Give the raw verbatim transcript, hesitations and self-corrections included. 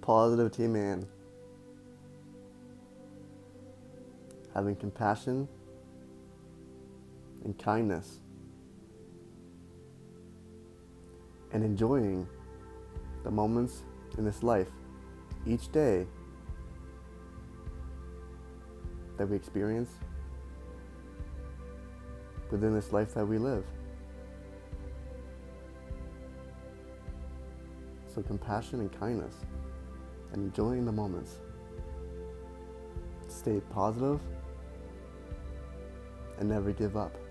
positivity man. Having compassion and kindness. And enjoying the moments in this life each day that we experience within this life that we live. So compassion and kindness and enjoying the moments. Stay positive and never give up.